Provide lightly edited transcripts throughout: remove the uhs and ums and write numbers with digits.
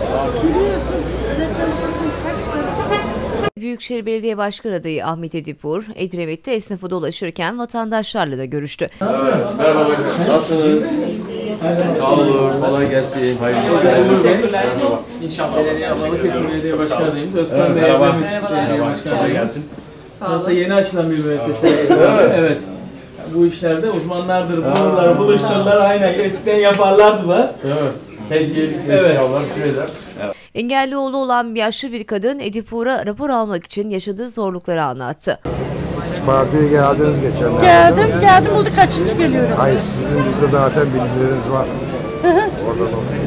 Büyükşehir Belediye Başkan adayı Ahmet Edipur, Edremit'te esnafı dolaşırken vatandaşlarla da görüştü. Evet, merhaba, nasılsınız? Sağ olun, kolay gelsin, hayırlı Teşekkürler. İnşallah. Balıkesir Belediye Başkan adayımız Özkan Bey, Edremit Belediye Başkan adayımız. Aslında yeni açılan bir müessese. Evet. Bu işlerde uzmanlardır, bulurlar, buluştururlar, aynen eskiden yaparlardı da. Evet. Hediyelik eşyalar, şeyler. Engellioğlu olan yaşlı bir kadın Edipur'a rapor almak için yaşadığı zorlukları anlattı. Partiye geldiniz geçenlerde. Geldim. Oldu kaçıncı geliyorum. Hayır, sizin bizde zaten bilgileriniz var. Oradan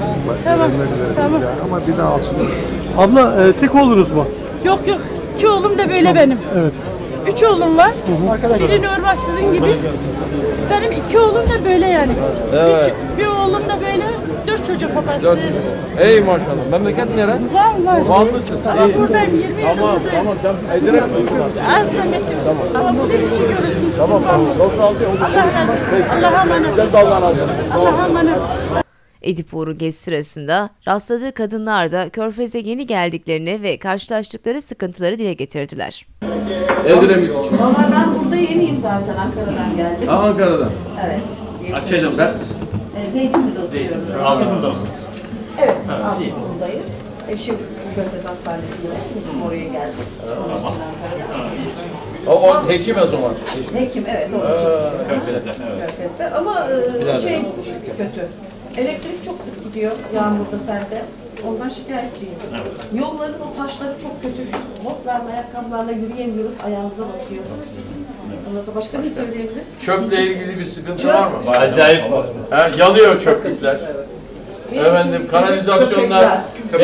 tamam. Ama bir daha alsın. Abla tek oğlunuz mu? Yok. 2 oğlum da böyle benim. Evet. 3 oğlum var. Biri normal sizin gibi. Benim 2 oğlum da böyle yani. Evet. Bir oğlum da böyle. 4 çocuk babası. Ey maşallah, memleket nere? Var. Vanlısın. Ama buradayım 20 yıldır buradayım. Tamam, sen Edremit'lisin. Az da mektep. Ama burada işi görürsünüz. Tamam. 96 oldu. Allah'a emanet. Allah'a emanet. Edipur'un gezi sırasında rastladığı kadınlar da Körfez'e yeni geldiklerini ve karşılaştıkları sıkıntıları dile getirdiler. Edremit. Valla ben burada yeniyim zaten, Ankara'dan geldim. Ankara'dan. Evet. Akçay'da mısınız? Zeytinli'de oturuyoruz. Avrupa mısınız? Evet, Avrupa'dayız. Eşim Körfez Hastanesi'nde, bizim oraya geldik. Onun için Ankara'da. O hekim o zaman. Hekim, evet, onun için. Körfez'de. Ama kötü. Elektrik çok sık gidiyor yağmurda, selde. Ondan şikayetçiyiz. Yolların o taşları çok kötü. Şu botlarla, ayakkabılarla yürüyemiyoruz, ayağımıza batıyor. Ondan sonra başka ne söyleyebiliriz? Çöple ilgili bir sıkıntı var mı? Acayip. Yanıyor çöplükler. Efendim, kanalizasyonlar,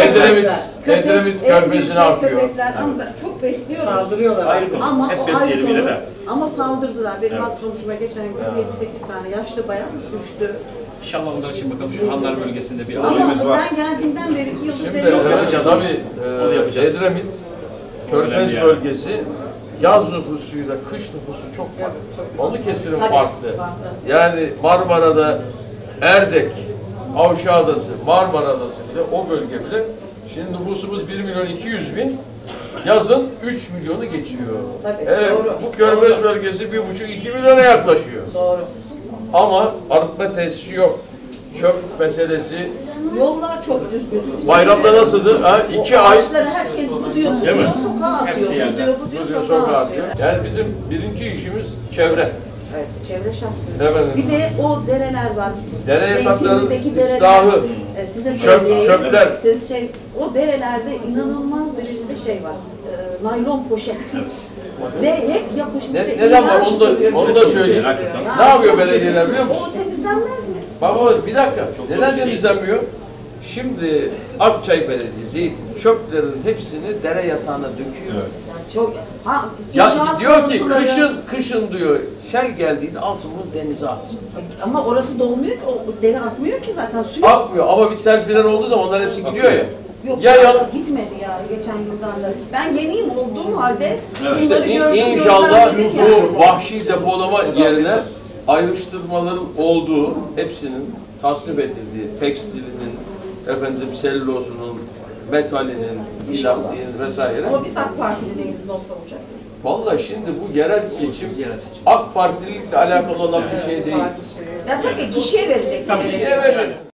Edremit Körfezi ne yapıyor? Köpekler, ama çok besliyoruz. Saldırıyorlar. Ama hep o besleyelim ayrı bile konu. de. Ama saldırdılar. Benim alt komşuma geçen gün 7-8 tane yaşlı bayan düştü. İnşallah ondan şimdi bakalım şu Hanlar bölgesinde bir Ama alanımız var. ben geldiğimden beri 2 yıldır Şimdi deniyorum. tabii Onu yapacağız. Edremit, Körfez bölgesi yaz nüfusuyla kış nüfusu çok farklı. Balıkesir'in farklı. Yani Marmara'da Erdek, Avşa Adası, Marmara Adası bile o bölge bile. Şimdi nüfusumuz 1.200.000, yazın 3 milyonu geçiyor. Tabii, Evet, doğru. bu Körfez bölgesi 1,5-2 milyona yaklaşıyor. Doğru. Ama arıtma tesisi yok. Çöp meselesi. Yollar çok düzgün. Bayramda nasıldı? 2 ay. Ağaçları herkes buduyor, sokağa atıyor. Buduyor, sokağa atıyor. Yani bizim birinci işimiz çevre. Evet, çevre şartları. Efendim, Bir de o dereler var. dere yatakların Zeytinli'deki dereler. ıslahı, Size çöpler. Siz o derelerde inanılmaz derecede şey var. Naylon poşet. Ve hep yapışmış. Neden var? Onu da söyleyeyim. Ne yapıyor belediyeler biliyor musun? O temizlenmez mi? Baba bir dakika. Neden temizlenmiyor? Şimdi Akçay Belediyesi zeytin çöplerin hepsini dere yatağına döküyor. Yani çok Ya diyor ki kışın diyor sel geldiğinde alsın bunu denize atsın. Ama orası dolmuyor ki, o dere akmıyor ki zaten suyu. Akmıyor ama bir sel filan olduğu zaman onlar hepsi gidiyor ya. Yok Ya gitmedi ya geçen yıldan da. Ben yeniyim olduğum halde İşte inşallah bu vahşi depolama yerine ayrıştırmaların olduğu, hepsinin tasnif edildiği, tekstilinin, efendim sellozunun, metalinin, plastiğinin vesaire. Ama biz AK Partili değiliz, nasıl olacak? Vallahi şimdi bu yerel seçim AK Partililikle alakalı olan bir şey değil. Ya tabii kişiye vereceksin. Kişiye verir.